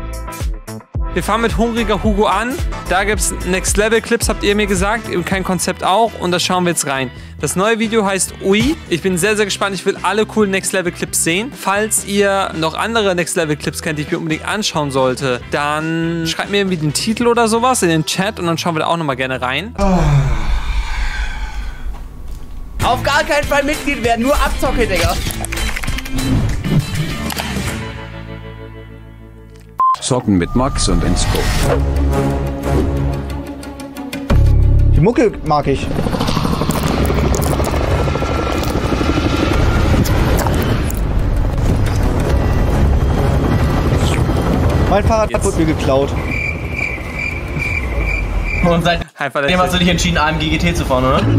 Wir fangen mit Hungriger Hugo an. Da gibt es Next Level Clips, habt ihr mir gesagt. Kein Konzept auch. Und da schauen wir jetzt rein. Das neue Video heißt Ui. Ich bin sehr, sehr gespannt. Ich will alle coolen Next Level Clips sehen. Falls ihr noch andere Next Level Clips kennt, die ich mir unbedingt anschauen sollte, dann schreibt mir irgendwie den Titel oder sowas in den Chat und dann schauen wir da auch nochmal gerne rein. Auf gar keinen Fall Mitglied werden, nur Abzocke, Digga. Zocken mit Max und Ensko. Die Mucke mag ich. Mein Fahrrad wurde mir geklaut. Und seitdem hast du dich entschieden, AMG GT zu fahren, oder?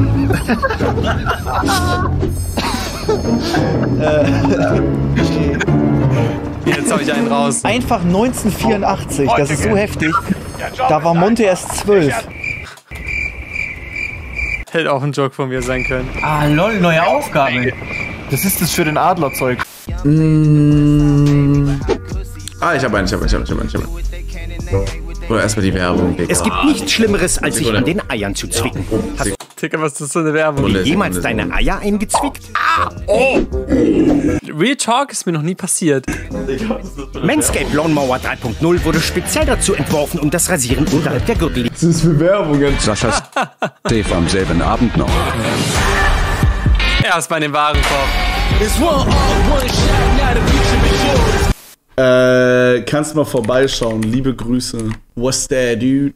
Jetzt hab ich einen raus. Einfach 1984, das ist so heftig. Da war Monte erst 12. Hätte auch ein Joke von mir sein können. Ah, lol, neue Aufgabe. Das ist das für den Adlerzeug. Ah, ich hab einen. Oder erstmal die Werbung. Digga. Es gibt nichts Schlimmeres, als sich an den Eiern zu zwicken. Hast Digga, was ist das für eine Werbung? du jemals deine Eier eingezwickt? Real Talk ist mir noch nie passiert. Manscaped Lawnmower 3.0 wurde speziell dazu entworfen, um das Rasieren unterhalb der Gürtellinie. Was ist für Werbungen? Saschas Dave am selben Abend noch. Erstmal in den Warenkorb. Kannst mal vorbeischauen. Liebe Grüße. What's that, dude?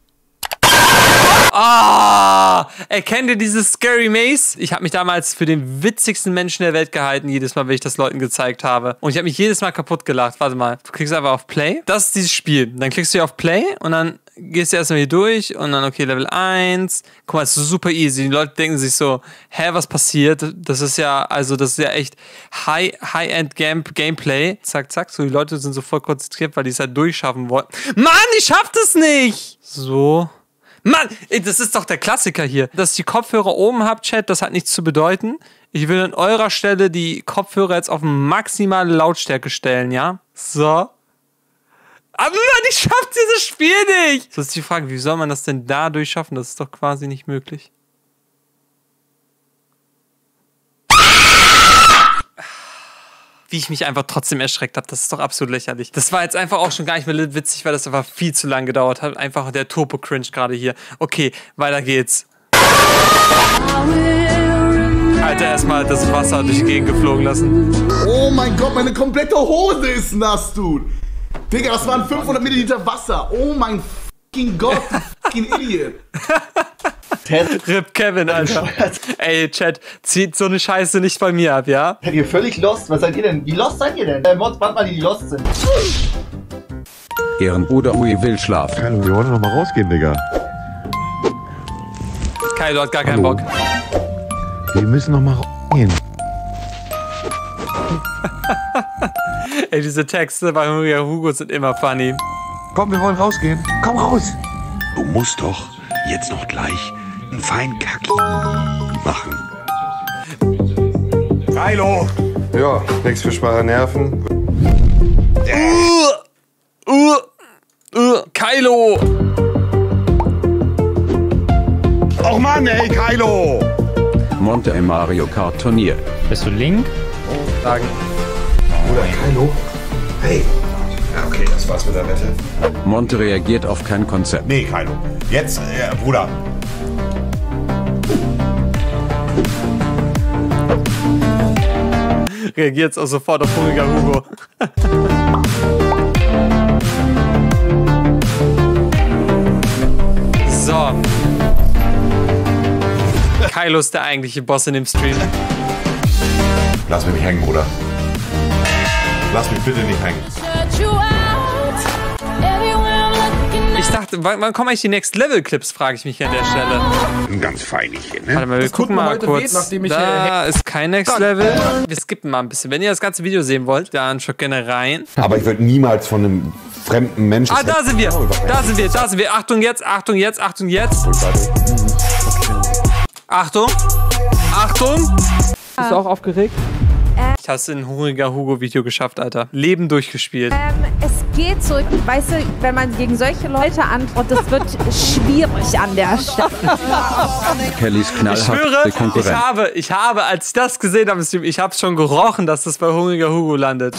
Ah! Erkennt ihr dieses Scary Maze? Ich habe mich damals für den witzigsten Menschen der Welt gehalten, jedes Mal, wenn ich das Leuten gezeigt habe. Und ich habe mich jedes Mal kaputt gelacht. Warte mal, du klickst einfach auf Play. Das ist dieses Spiel. Dann klickst du hier auf Play und dann gehst du erstmal hier durch und dann, okay, Level 1. Guck mal, es ist super easy. Die Leute denken sich so, hä, was passiert? Das ist ja echt High-End Gameplay. Zack, zack. So, die Leute sind so voll konzentriert, weil die es halt durchschaffen wollen. Mann, ich schaff das nicht! So. Mann, das ist doch der Klassiker hier. Dass ich die Kopfhörer oben habt, Chat, das hat nichts zu bedeuten. Ich will an eurer Stelle die Kopfhörer jetzt auf maximale Lautstärke stellen, ja? So. Aber Mann, ich schaff dieses Spiel nicht! So ist die Frage, wie soll man das denn da durchschaffen? Das ist doch quasi nicht möglich. Wie ich mich einfach trotzdem erschreckt habe, das ist doch absolut lächerlich. Das war jetzt einfach auch schon gar nicht mehr witzig, weil das einfach viel zu lang gedauert hat. Einfach der Turbo-Cringe gerade hier. Okay, weiter geht's. Alter, erstmal das Wasser durch die Gegend geflogen lassen. Oh mein Gott, meine komplette Hose ist nass, dude. Digga, das waren 500 Milliliter Wasser. Oh mein fucking Gott, du fucking Idiot. Rip Kevin, Alter. Ey, Chat, zieht so eine Scheiße nicht bei mir ab, ja? Seid ihr völlig lost? Was seid ihr denn? Wie lost seid ihr denn? Mods, warte mal, die lost sind. Ehrenbruder Ui will schlafen. Hallo, wir wollen noch mal rausgehen, Digga. Kylo hat gar keinen Bock. Wir müssen noch mal rausgehen. Ey, diese Texte bei Hugo sind immer funny. Komm, wir wollen rausgehen. Komm raus. Du musst doch jetzt noch gleich einen feinen Kaki machen. Kylo! Ja, nix für schwache Nerven. Kylo! Och Mann, ey, Kylo! Monte im Mario Kart Turnier. Bist du Link? Sagen. Oder Kylo? Hey. Ja, okay, das war's mit der Wette. Monte reagiert auf kein Konzept. Nee, Kylo. Jetzt, Bruder. Reagiert auch sofort auf hungriger Hugo. So. Kylo ist der eigentliche Boss in dem Stream. Lass mich nicht hängen, Bruder. Lass mich bitte nicht hängen. Ich dachte, wann kommen eigentlich die Next Level Clips, frage ich mich an der Stelle. Ein ganz Feinchen, ne? Warte mal, wir gucken mal kurz. Da ist kein Next Level. Wir skippen mal ein bisschen. Wenn ihr das ganze Video sehen wollt, dann schaut gerne rein. Aber ich würde niemals von einem fremden Menschen... Ah, da sind wir. Da sind wir, da sind wir. Achtung jetzt, Achtung jetzt, Achtung jetzt. Achtung. Achtung. Bist du auch aufgeregt? Ich hab's in ein hungriger Hugo-Video geschafft, Alter. Leben durchgespielt. Es geht so, weißt du, wenn man gegen solche Leute antwortet, das wird schwierig an der Stelle. Kellys Ich knallharte schwöre, Konkurrent. ich habe, als ich das gesehen habe, ich habe schon gerochen, dass das bei hungriger Hugo landet.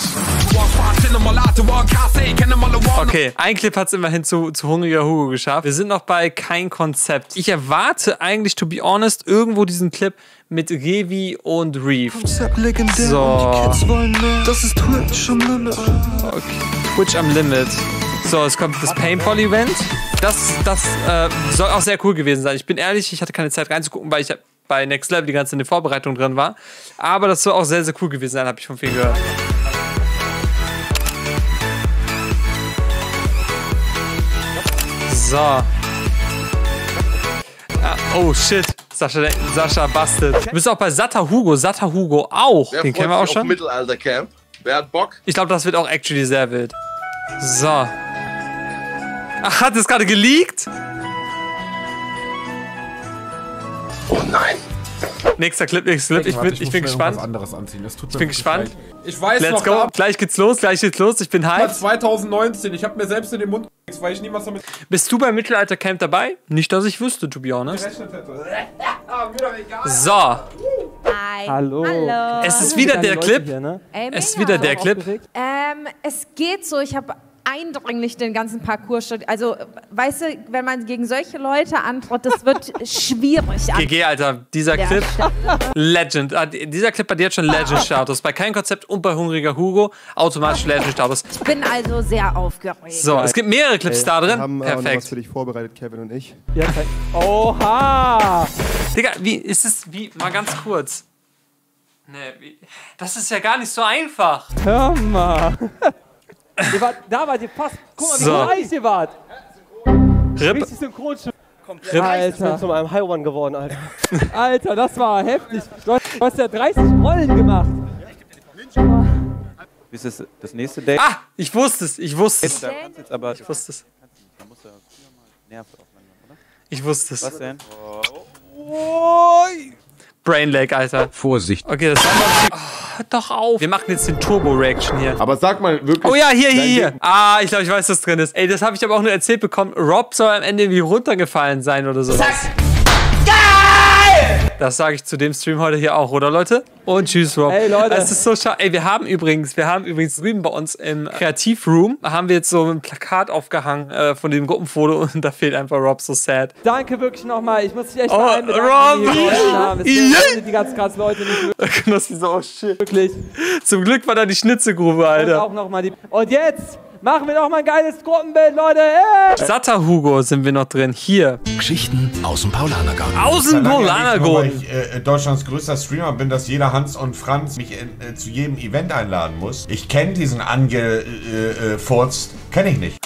Okay, ein Clip hat es immerhin zu hungriger Hugo geschafft. Wir sind noch bei kein Konzept. Ich erwarte eigentlich, to be honest, irgendwo diesen Clip mit Revi und Reef. So. Das ist Twitch am Limit. Okay. Twitch am Limit. So, es kommt das Paintball-Event. Das soll auch sehr cool gewesen sein. Ich bin ehrlich, ich hatte keine Zeit reinzugucken, weil ich bei Next Level die ganze in der Vorbereitung drin war. Aber das soll auch sehr, sehr cool gewesen sein, habe ich von vielen gehört. So. Ah, oh shit. Sascha bastet. Du bist auch bei Satter Hugo. Satter Hugo auch. Den kennen wir auch schon. Mittelalter-Camp. Wer hat Bock? Ich glaube, das wird auch actually sehr wild. So. Ach, hat es gerade geleakt? Oh nein. Nächster Clip. Ich bin gespannt. Anderes anziehen. Das tut Ich bin gespannt. Ich weiß Let's noch, go. Gleich geht's los. Ich bin hyped. 2019. Ich habe mir selbst in den Mund gekriegt, weil ich niemals damit Bist du beim Mittelalter-Camp dabei? Nicht, dass ich wüsste, to be honest. gerechnet hätte. So. Hi. Hallo. Es ist wieder der Clip. Hier, ne? Es ist wieder der Clip. Es geht so, ich habe eindringlich den ganzen Parcours studiert. Also, weißt du, wenn man gegen solche Leute antwortet, das wird schwierig. GG, Alter. Dieser Clip, Legend. Dieser Clip hat jetzt schon Legend-Status. Bei keinem Konzept und bei hungriger Hugo automatisch Legend-Status. Ich bin also sehr aufgeregt. So, es gibt mehrere Clips da drin. Wir haben Perfekt. was für dich vorbereitet, Kevin und ich. Ja, oha! Digga, wie ist es, mal ganz kurz. Das ist ja gar nicht so einfach. Hör mal. Da wart ihr fast. Guck mal, wie reich ihr wart. Richtig synchron. Alter. Zu einem High One geworden, Alter. Alter, das war heftig. Du hast ja 30 Rollen gemacht. Wie ist das nächste Date? Ah, ich wusste es. Ich wusste es. Ich wusste es. Was denn? Brainlag, Alter. Vorsicht. Okay, das war doch auf. Wir machen jetzt den Turbo-Reaction hier. Aber sag mal wirklich. Oh ja, hier. Ah, ich glaube, ich weiß, was drin ist. Ey, das habe ich aber auch nur erzählt bekommen. Rob soll am Ende irgendwie runtergefallen sein oder so. Geil! Das sage ich zu dem Stream heute hier auch, oder Leute? Und tschüss, Rob. Hey, Leute. Es ist so schade. Ey, wir haben übrigens drüben bei uns im Kreativroom haben wir jetzt so ein Plakat aufgehangen von dem Gruppenfoto und da fehlt einfach Rob, so sad. Danke wirklich nochmal. Ich muss dich echt Rob! Die ganz krass Leute nicht Knossi so, oh shit. wirklich. Zum Glück war da die Schnitzelgrube, Alter. Und auch noch mal die. Und jetzt machen wir noch mal ein geiles Gruppenbild, Leute. Hey! Satter Hugo sind wir noch drin. Hier. Geschichten aus dem Paulanergarten. Aus dem Paulanergarten. Weil ich Deutschlands größter Streamer bin, dass jeder Hans und Franz mich zu jedem Event einladen muss. Ich kenne diesen angefurzt. Kenne ich nicht.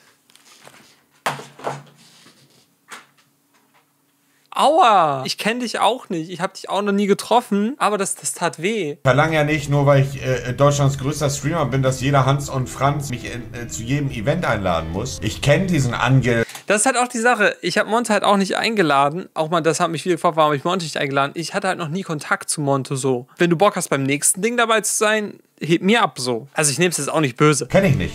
Aua! Ich kenne dich auch nicht. Ich habe dich auch noch nie getroffen, aber das tat weh. Ich verlange ja nicht, nur weil ich Deutschlands größter Streamer bin, dass jeder Hans und Franz mich zu jedem Event einladen muss. Ich kenne diesen Das ist halt auch die Sache. Ich habe Monte halt auch nicht eingeladen. Auch mal, das hat mich viel gefragt, warum ich Monte nicht eingeladen. Ich hatte halt noch nie Kontakt zu Monte so. Wenn du Bock hast, beim nächsten Ding dabei zu sein, heb mir ab so. Also ich nehme es jetzt auch nicht böse. Kenne ich nicht.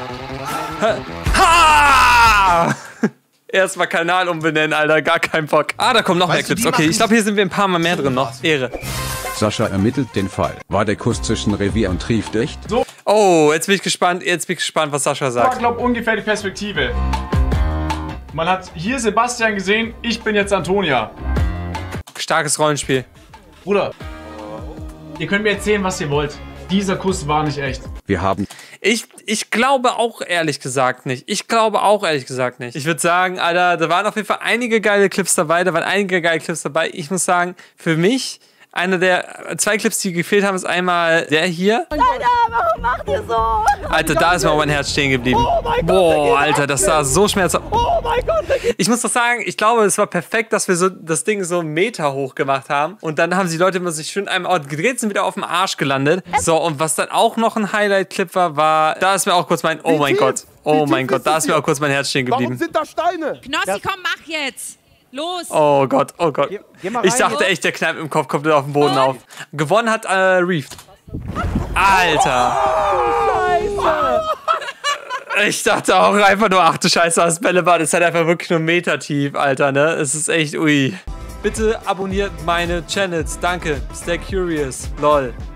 Ha! Erstmal Kanal umbenennen, Alter. Gar kein Bock. Ah, da kommen noch mehr Clips. Okay, ich glaube, hier sind wir ein paar Mal mehr drin noch. Ehre. Sascha ermittelt den Fall. War der Kuss zwischen Revier und Trief dicht? So. Oh, jetzt bin ich gespannt. Was Sascha sagt. Ich glaube ungefähr die Perspektive. Man hat hier Sebastian gesehen, ich bin jetzt Antonia. Starkes Rollenspiel. Bruder, ihr könnt mir erzählen, was ihr wollt. Dieser Kuss war nicht echt. Wir haben... Ich glaube auch ehrlich gesagt nicht. Ich würde sagen, Alter, da waren auf jeden Fall einige geile Clips dabei. Ich muss sagen, für mich, einer der 2 Clips, die gefehlt haben, ist einmal der hier. Alter, warum macht ihr so? Alter, da ist mir auch mein Herz stehen geblieben. Oh mein Gott, boah, Alter, das sah so schmerzhaft. Oh mein Gott, ich muss doch sagen, ich glaube, es war perfekt, dass wir so das Ding so 1 Meter hoch gemacht haben. Und dann haben die Leute immer sich schön einmal gedreht, sind wieder auf dem Arsch gelandet. So, und was dann auch noch ein Highlight-Clip war, da ist mir auch kurz mein, oh mein Gott, da ist mir auch kurz mein Herz stehen geblieben. Warum sind da Steine? Knossi, komm, mach jetzt. Los. Oh Gott. Geh mal rein, Ich dachte echt, der Kneipp im Kopf kommt auf den Boden auf. Gewonnen hat Reef. Alter. Scheiße. Ich dachte auch einfach nur, ach du Scheiße, das Bällebad ist halt einfach wirklich nur einen Meter tief, Alter, ne? Es ist echt, ui. Bitte abonniert meine Channels. Danke. Stay curious. Lol.